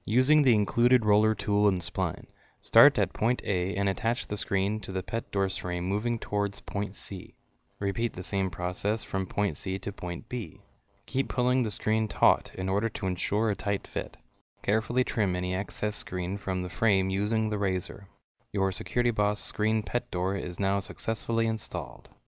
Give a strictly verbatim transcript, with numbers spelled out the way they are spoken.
Using the included roller tool and spline, start at point A and attach the screen to the pet door's frame moving towards point C. Repeat the same process from point C to point B. Keep pulling the screen taut in order to ensure a tight fit. Carefully trim any excess screen from the frame using the razor. Your Security Boss screen pet door is now successfully installed.